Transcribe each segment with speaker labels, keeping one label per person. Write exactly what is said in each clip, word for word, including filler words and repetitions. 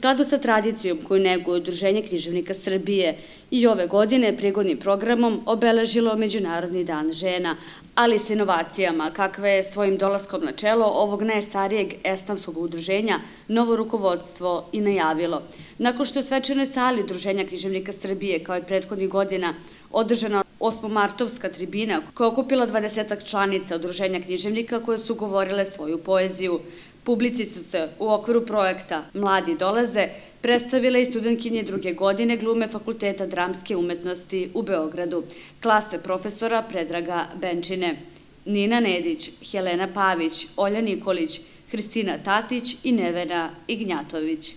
Speaker 1: skladu sa tradicijom koju neguje Udruženje književnika Srbije i ove godine prigodnim programom obeležilo Međunarodni dan žena, ali s inovacijama kakve je svojim dolaskom na čelo ovog najstarijeg esnafskog udruženja novo rukovodstvo i najavilo. Nakon što je u svečanoj sali Udruženja književnika Srbije kao i prethodnih godina održana osmomartovska tribina koja je okupila dvadesetak članica Udruženja književnika koje su govorile svoju poeziju. Publici su se u okviru projekta Mladi dolaze predstavile i studentkinje druge godine glume Fakulteta dramske umetnosti u Beogradu, klase profesora Predraga Benčine, Nina Nedić, Helena Pavić, Olja Nikolić, Hristina Tatić i Nevena Ignjatović.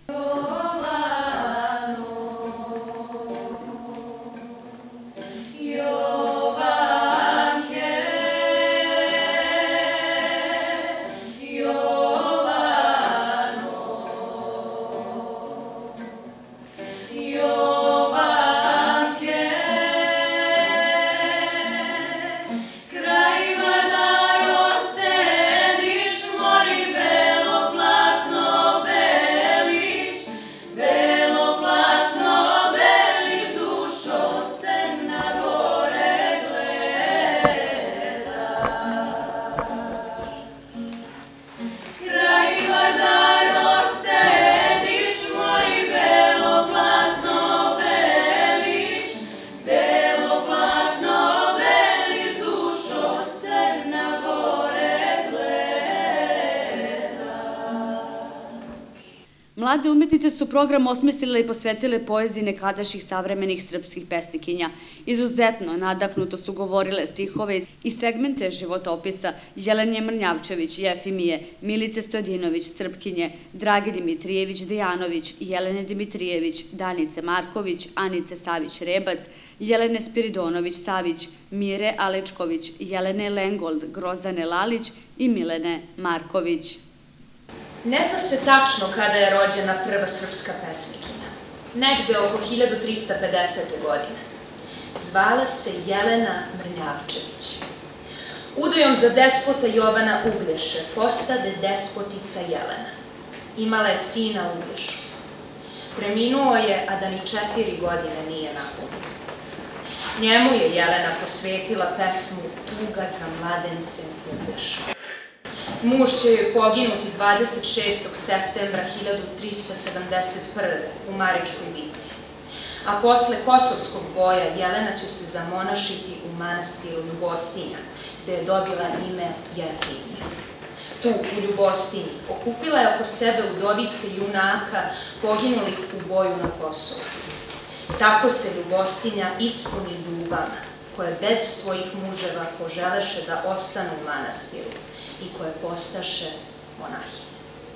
Speaker 1: Mlade umetnice su program osmislile i posvetile poeziji nekadašnjih savremenih srpskih pesnikinja. Izuzetno nadahnuto su govorile stihove i segmente životopisa Jelene Mrnjavčević, Jefimije, Milice Stojadinović, Srpkinje, Drage Dimitrijević, Dejanović, Jelene Dimitrijević, Danice Marković, Anice Savić-Rebac, Jelene Spiridonović-Savić, Mire Alečković, Jelene Lengold, Grozdane Lalić i Milene Marković.
Speaker 2: Ne zna se tačno kada je rođena prva srpska pesnikinja, negde oko hiljadu trista pedesete. godine. Zvala se Jelena Mrnjavčević. Udojom za despota Jovana Uglješe postade despotica Jelena. Imala je sina Uglješu. Preminuo je, a da ni četiri godine nije napunio. Njemu je Jelena posvetila pesmu Tuga za mladencem Uglješu. Muž će joj poginuti dvadeset šestog septembra hiljadu trista sedamdeset prve. u Maričkoj bici. A posle Kosovskog boja Jelena će se zamonašiti u manastiru Ljubostinja, gde je dobila ime Jefimija. Tu, u Ljubostinji, okupila je oko sebe udovice junaka poginulih u boju na Kosovu. Tako se Ljubostinja ispuni ljubama, koje bez svojih muževa poželeše da ostanu u manastiru i koje postaše monahinje.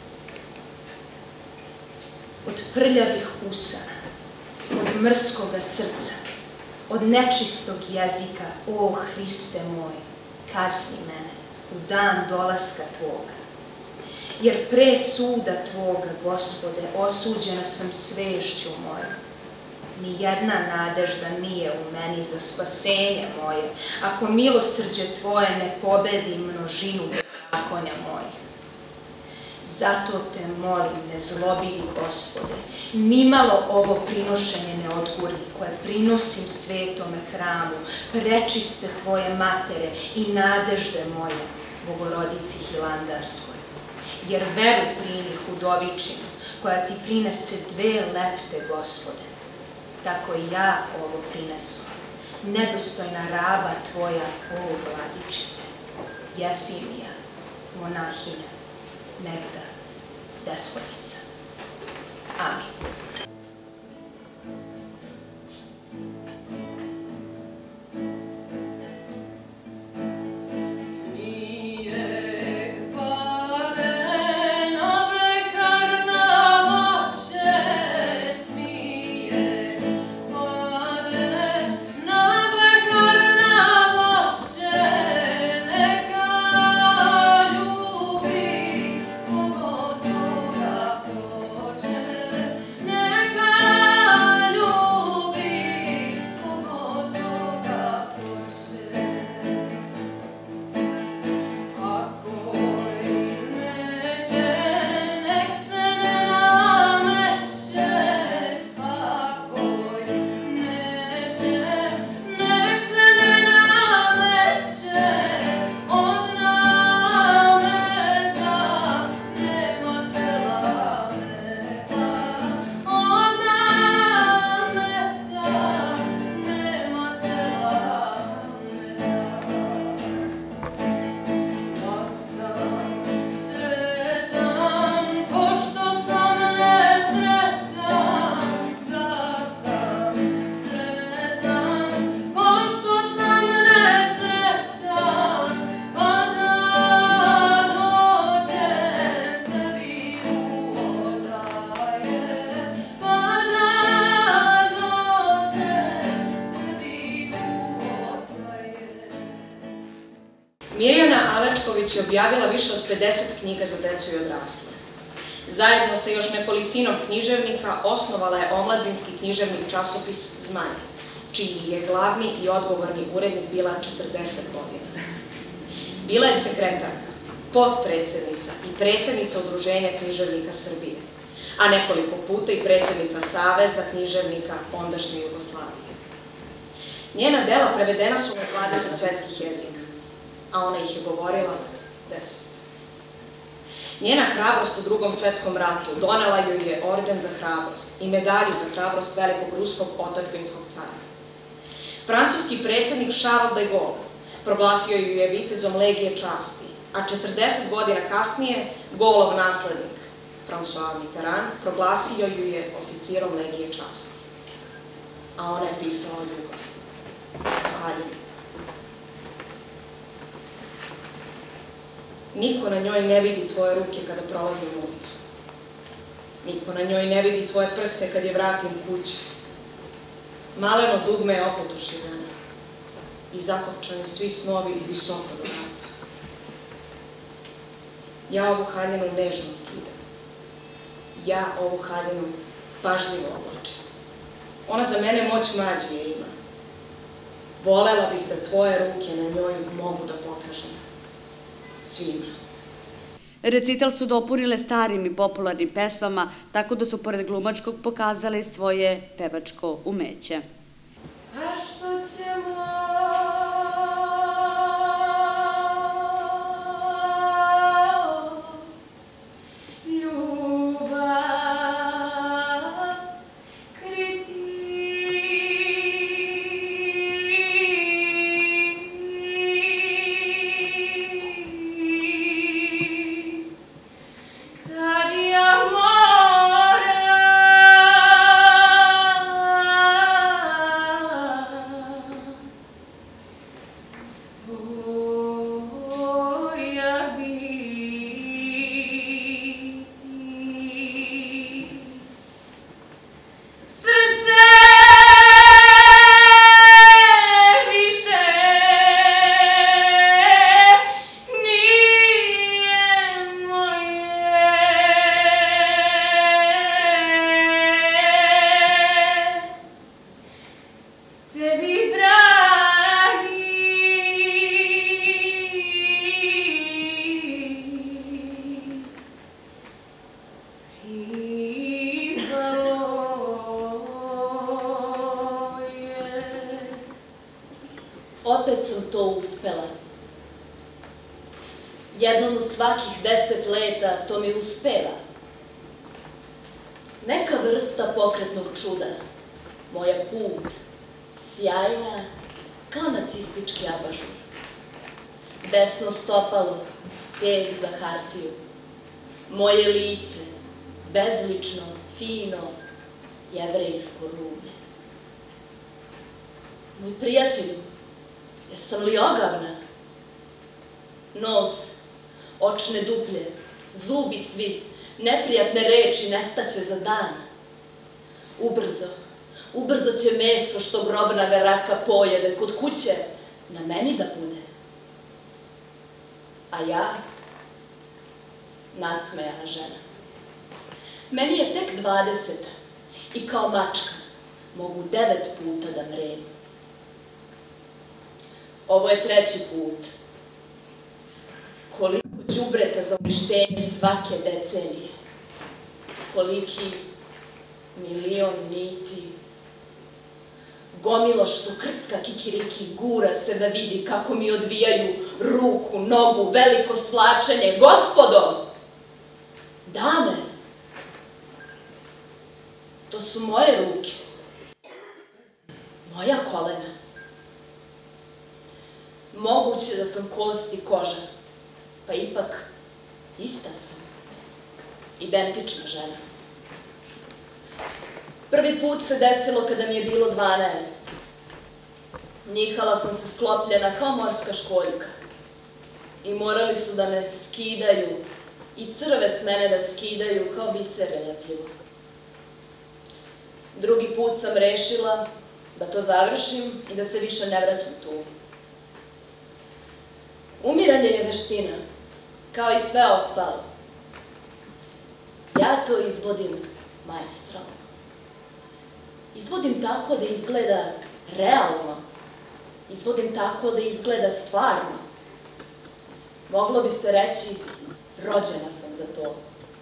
Speaker 2: Od prljavih usana, od mrskoga srca, od nečistog jezika, o Hriste moj, kazni mene u dan dolaska Tvoga. Jer pre suda Tvoga, Gospode, osuđena sam svešću mojom. Nijedna nadežda nije u meni za spasenje moje, ako milosrđe Tvoje ne pobedi množinu zakonja mojih. Zato te molim, ne zlobidi, Gospode, nimalo ovo prinošenje ne odguri, koje prinosim svetome hramu, prečiste Tvoje matere i nadežde moje, Bogorodici Hilandarskoj. Jer veru primi hudovičinu, koja ti prinese dve lepte, Gospode, tako i ja ovo prinesu, nedostojna raba Tvoja, o Vladičice, Jefimija, monahinja, negda despotica. Amin.
Speaker 3: Ne
Speaker 2: Mirjana Alečković je objavila više od pedeset knjiga za decu i odrasle. Zajedno sa još nekolicinom književnika osnovala je omladinski književni časopis Zmaj, čiji je glavni i odgovorni urednik bila četrdeset godina. Bila je sekretarka, potpredsednica i predsednica Udruženja književnika Srbije, a nekoliko puta i predsednica Saveza književnika ondašnje Jugoslavije. Njena dela prevedena su na dvadeset svetskih jezika, a ona ih je govorila deset. Njena hrabrost u Drugom svetskom ratu donela joj je orden za hrabrost i medalju za hrabrost velikog ruskog otadžbinskog cara. Francuski predsednik Charles de Gaulle proglasio ju je vitezom Legije časti, a četrdeset godina kasnije Gaulleov naslednik, François Mitterrand, proglasio ju je oficirom Legije časti. A ona je pisala o ljubavi, o haljini. Niko na njoj ne vidi tvoje ruke kada prolazim ulicu. Niko na njoj ne vidi tvoje prste kad je vratim kući. Maleno dugme je opet ošivljeno i zakopčani svi snovi visoko do vrata. Ja ovu haljinu nežno skidam. Ja ovu haljinu pažljivo oblačim. Ona za mene moć mađije ima. Volela bih da tvoje ruke na njoj mogu da pokažem svima.
Speaker 1: Recital su dopunile starim i popularnim pesmama, tako da su pored glumačkog pokazali svoje pevačko umeće.
Speaker 2: A što ćemo
Speaker 3: opet sam to uspela. Jednom u svakih deset leta to mi uspeva. Neka vrsta pokretnog čuda, moja put, sjajna kao nacistički abažur. Desno stopalo, peh za hartiju. Moje lice, bezlično, fino, jevrejsko rume. Moj prijatelju, jesam li ogavna? Nos, očne duplje, zubi svi, neprijatne reči nestaće za dan. Ubrzo, ubrzo će meso što grobna ga raka pojede kod kuće na meni da bude. A ja, nasmejana žena. Meni je tek dvadeseta i kao mačka mogu devet puta da mrem. Ovo je treći put. Koliko đubreta za uništenje svake decenije. Koliki milion niti. Gomilo što krcka kikiriki gura se da vidi kako mi odvijaju ruku, nogu, veliko svlačenje. Gospodo! Dame! To su moje ruke. Moja kolena. Moguće da sam kost i koža, pa ipak ista sam. Identična žena. Prvi put se desilo kada mi je bilo dvanaest. Njihala sam se sklopljena kao morska školjka. I morali su da me skidaju i crve s mene da skidaju kao bisere lepljivo. Drugi put sam rešila da to završim i da se više ne vraćam tu. Umiranje je veština, kao i sve ostalo. Ja to izvodim maestralno. Izvodim tako da izgleda realno. Izvodim tako da izgleda stvarno. Moglo bi se reći, rođena sam za to.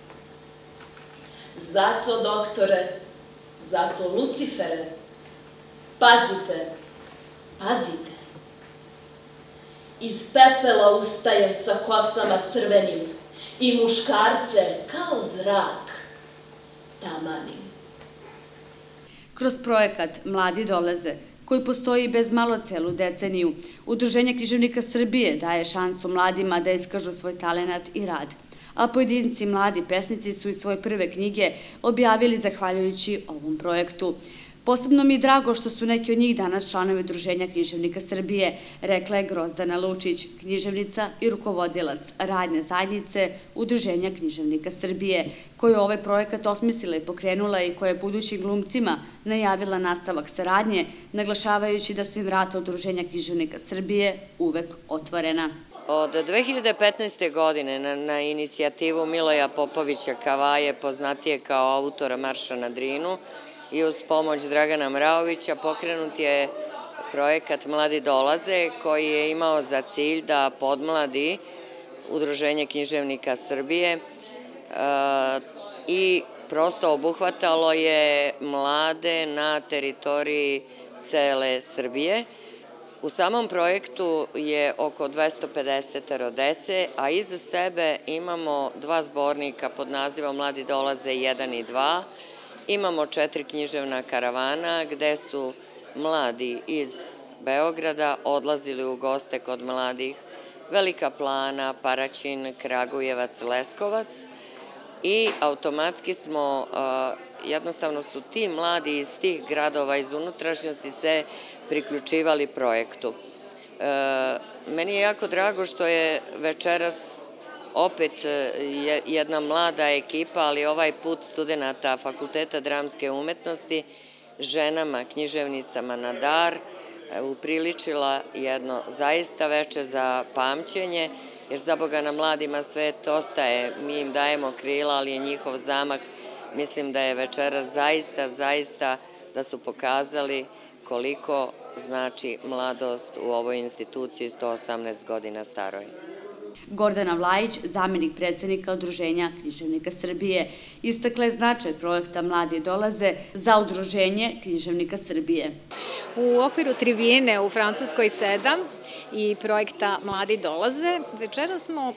Speaker 3: Zato, doktore, zato, Lucifere, pazite, pazite. Iz pepela ustajem sa kosama crvenim i muškarce kao zrak tamanim.
Speaker 1: Kroz projekat Mladi dolaze, koji postoji bez malo celu deceniju, Udruženje književnika Srbije daje šansu mladima da iskažu svoj talenat i rad, a pojedinci mladi pesnici su i svoje prve knjige objavili zahvaljujući ovom projektu. Posebno mi je drago što su neki od njih danas članovi Udruženja književnika Srbije, rekla je Grozdana Lučić, književnica i rukovodilac radne zajednice Udruženja književnika Srbije, koju ovaj projekat osmislila i pokrenula i koja je budućim glumcima najavila nastavak saradnje, naglašavajući da su im vrata Udruženja književnika Srbije uvek otvorena.
Speaker 4: Od dve hiljade petnaeste. godine na, na inicijativu Miloja Popovića Kavaje, poznatije kao autora Marša na Drinu, i uz pomoć Dragana Mraovića pokrenut je projekat Mladi dolaze, koji je imao za cilj da podmladi Udruženje književnika Srbije i prosto obuhvatalo je mlade na teritoriji cele Srbije. U samom projektu je oko dvesta pedeset dece, a iza sebe imamo dva zbornika pod nazivom Mladi dolaze jedan i dva. Imamo četiri književna karavana gde su mladi iz Beograda odlazili u goste kod mladih Velika Plana, Paraćin, Kragujevac, Leskovac i automatski smo, jednostavno su ti mladi iz tih gradova, iz unutrašnjosti se priključivali projektu. Meni je jako drago što je večeras opet jedna mlada ekipa, ali ovaj put studenata Fakulteta dramske umetnosti, ženama, književnicama na dar, upriličila jedno zaista veče za pamćenje, jer za Boga na mladima svet ostaje, mi im dajemo krila, ali je njihov zamah, mislim da je večera zaista, zaista da su pokazali koliko znači mladost u ovoj instituciji sto osamnaest godina staroj.
Speaker 1: Gordana Vlajić, zamenik predsednika Udruženja književnika Srbije, istakla je značaj projekta Mladi dolaze za Udruženje književnika Srbije.
Speaker 5: U okviru tribine u Francuskoj sedam i projekta Mladi dolaze, večera smo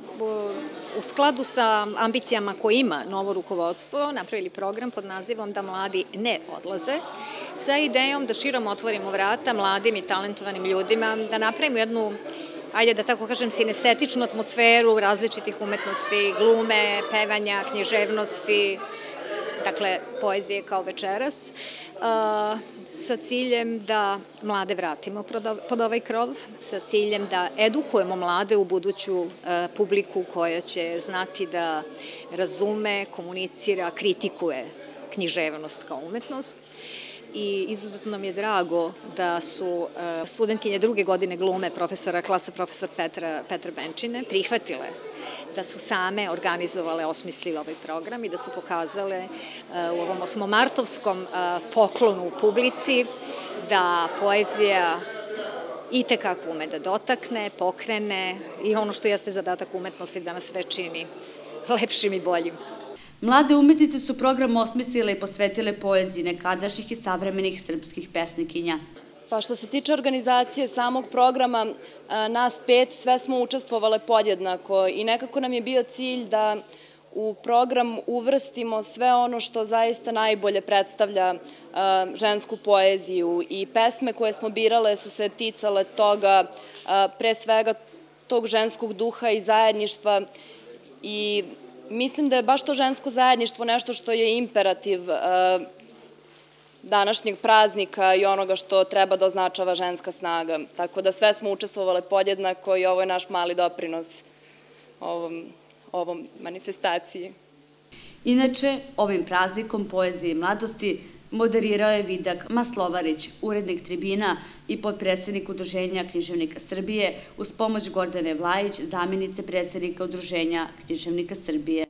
Speaker 5: u skladu sa ambicijama koje ima novo rukovodstvo napravili program pod nazivom Da mladi ne odlaze, sa idejom da širom otvorimo vrata mladim i talentovanim ljudima, da napravimo jednu, ajde da tako kažem, sinestetičnu atmosferu različitih umetnosti, glume, pevanja, književnosti, dakle, poezije kao večeras, sa ciljem da mlade vratimo pod ovaj krov, sa ciljem da edukujemo mlade u buduću publiku koja će znati da razume, komunicira, kritikuje književnost kao umetnost. I izuzetno nam je drago da su studentkinje druge godine glume profesora klasa profesor Petra Benčine prihvatile da su same organizovale, osmislile ovaj program i da su pokazale u ovom osmomartovskom poklonu u publici da poezija itekako ume da dotakne, pokrene i ono što jeste zadatak umetnosti da nas sve čini lepšim i boljim.
Speaker 1: Mlade umetnice su program osmislile i posvetile poeziji nekadašnjih i savremenih srpskih pesnikinja.
Speaker 6: Pa što se tiče organizacije samog programa, nas pet sve smo učestvovale podjednako i nekako nam je bio cilj da u program uvrstimo sve ono što zaista najbolje predstavlja žensku poeziju i pesme koje smo birale su se ticale toga, pre svega tog ženskog duha i zajedništva i mislim da je baš to žensko zajedništvo nešto što je imperativ današnjeg praznika i onoga što treba da označava ženska snaga. Tako da sve smo učestvovale podjednako i ovo je naš mali doprinos ovom manifestaciji.
Speaker 1: Inače, ovim praznikom poezije i mladosti Moderirao je Vidak Maslovarić, urednik Tribina i potpredsednik Udruženja književnika Srbije uz pomoć Gordane Vlajić, zamjenice predsednika Udruženja književnika Srbije.